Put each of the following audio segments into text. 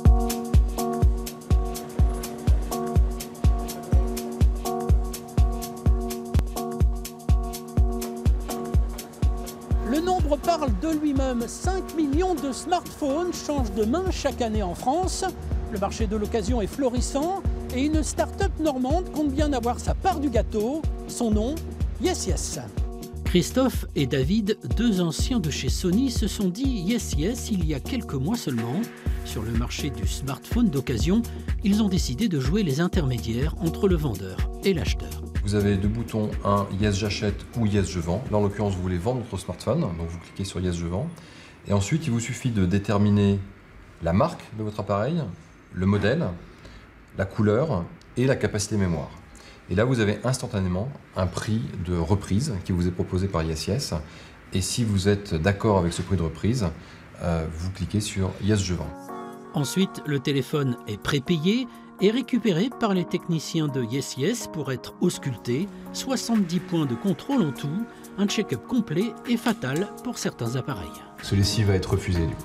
Le nombre parle de lui-même. 5 millions de smartphones changent de main chaque année en France. Le marché de l'occasion est florissant et une start-up normande compte bien avoir sa part du gâteau. Son nom, YesYes. Christophe et David, deux anciens de chez Sony, se sont dit YesYes il y a quelques mois seulement. Sur le marché du smartphone d'occasion, ils ont décidé de jouer les intermédiaires entre le vendeur et l'acheteur. Vous avez deux boutons, un Yes j'achète ou Yes je vends. Là en l'occurrence vous voulez vendre votre smartphone, donc vous cliquez sur Yes je vends. Et ensuite il vous suffit de déterminer la marque de votre appareil, le modèle, la couleur et la capacité mémoire. Et là vous avez instantanément un prix de reprise qui vous est proposé par YesYes. Et si vous êtes d'accord avec ce prix de reprise, vous cliquez sur Yes je vends. Ensuite, le téléphone est prépayé et récupéré par les techniciens de YesYes pour être ausculté. 70 points de contrôle en tout, un check-up complet et fatal pour certains appareils. Celui-ci va être refusé du coup.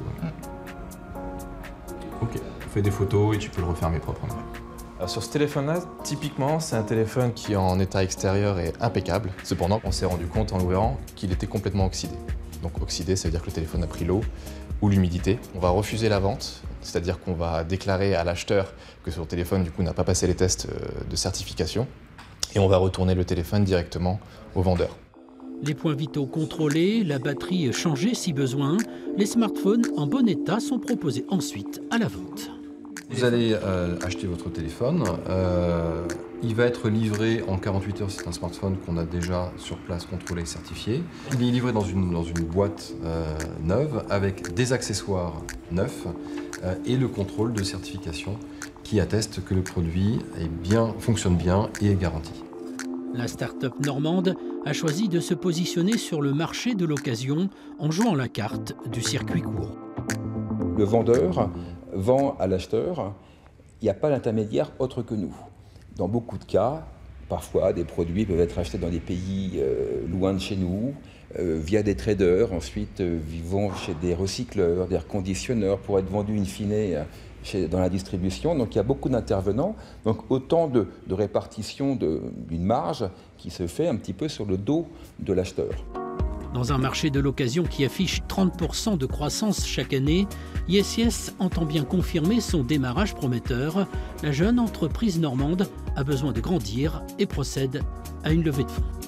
Ok, on fait des photos et tu peux le refermer proprement. Alors sur ce téléphone-là, typiquement, c'est un téléphone qui en état extérieur est impeccable. Cependant, on s'est rendu compte en l'ouvrant qu'il était complètement oxydé. Donc oxydé, ça veut dire que le téléphone a pris l'eau ou l'humidité. On va refuser la vente, c'est-à-dire qu'on va déclarer à l'acheteur que son téléphone du coup n'a pas passé les tests de certification et on va retourner le téléphone directement au vendeur. Les points vitaux contrôlés, la batterie changée si besoin, les smartphones en bon état sont proposés ensuite à la vente. Vous allez acheter votre téléphone, il va être livré en 48 heures, c'est un smartphone qu'on a déjà sur place contrôlé et certifié. Il est livré dans une boîte neuve avec des accessoires neufs et le contrôle de certification qui atteste que le produit fonctionne bien et est garanti. La start-up normande a choisi de se positionner sur le marché de l'occasion en jouant la carte du circuit court. Le vendeur vend à l'acheteur, il n'y a pas d'intermédiaire autre que nous. Dans beaucoup de cas, parfois des produits peuvent être achetés dans des pays loin de chez nous, via des traders, ensuite vivant chez des recycleurs, des reconditionneurs pour être vendus in fine dans la distribution. Donc il y a beaucoup d'intervenants, donc autant de répartition d'une marge qui se fait un petit peu sur le dos de l'acheteur. Dans un marché de l'occasion qui affiche 30% de croissance chaque année, YesYes entend bien confirmer son démarrage prometteur. La jeune entreprise normande a besoin de grandir et procède à une levée de fonds.